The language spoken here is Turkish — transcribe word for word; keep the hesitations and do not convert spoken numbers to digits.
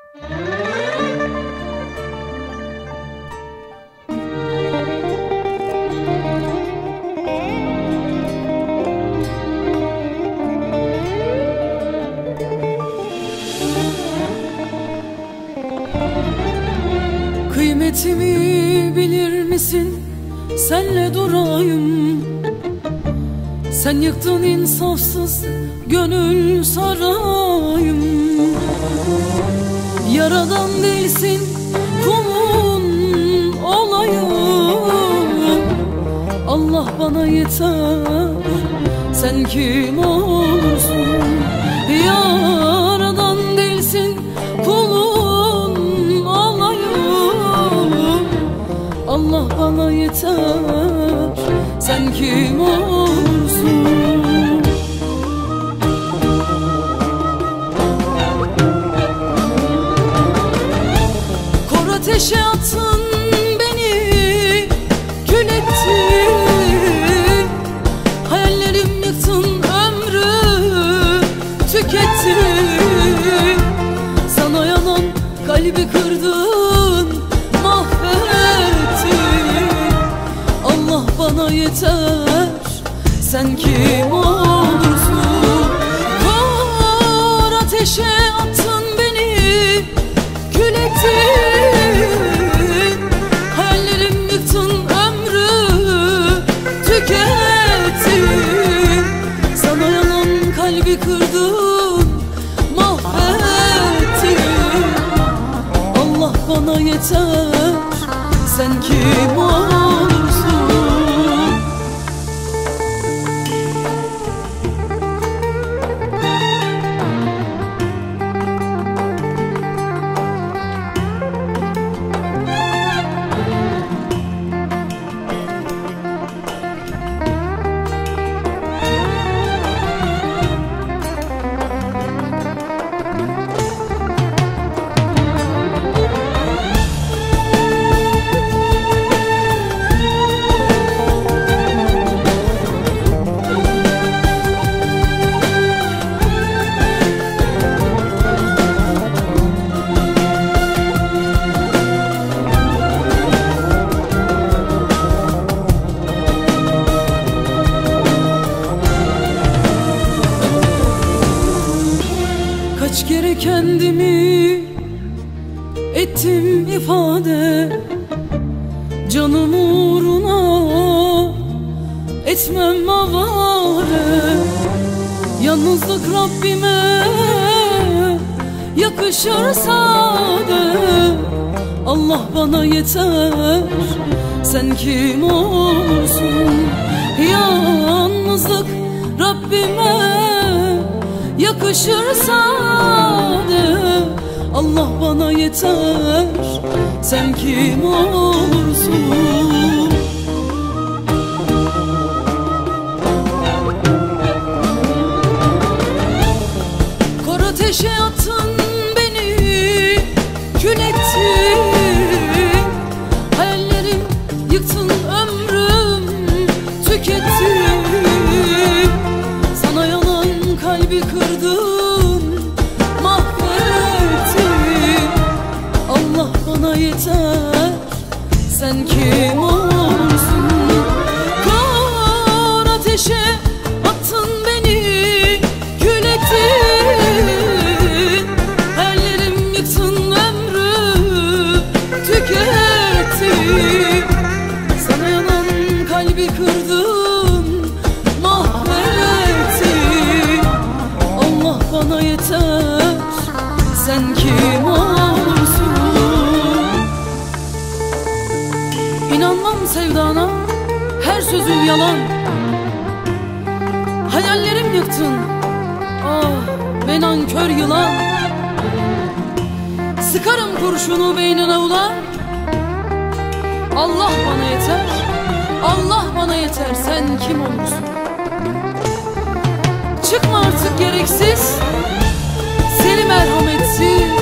Kıymetimi bilir misin? Senle durayım. Sen yıktın insafsız gönül sarayım. Yaradan değilsin, kulun olayım. Allah bana yeter, sen kim olursun? Yaradan değilsin, kulun olayım. Allah bana yeter, sen kim olursun? Kor ateşe attın beni, kül ettin. Hayallerim yıktın, ömrü tükettin. Sana yanan kalbi kırdın, mahvettin. Allah bana yeter, sen kim olursun? Kor ateşe attın beni, kül ettin. Hayallerim yıktın, ömrü tükettin. Sana yanan kalbi kırdın, mahvettin. Allah bana yeter, sen kim olursun? Kaç kere kendimi ettim ifade, canım uğruna etmem avare. Yalnızlık Rabbime yakışır sade. Allah bana yeter, sen kim olursun? Yalnızlık Rabbime yakışır sade. Allah bana yeter, sen kim olursun? Kor ateşe attın beni, kül ettin. Hayallerim yıktın, ömrüm tükettin. Sana yalan kalbi kırdın, mahvettin. Allah bana yeter, sen kim olursun? Kor ateşe attın beni, kül ettin. Hayallerim yıktın, ömrü tükettin. Sana yanan kalbi kırdın, mahvettin. Allah bana yeter, sen kim olursun? İnanmam sevdana, her sözün yalan. Hayallerim yıktın, ah be nankör yılan. Sıkarım kurşunu beynine ulan. Allah bana yeter, Allah bana yeter, sen kim olursun? Çıkma artık gereksiz, seni merhametsiz.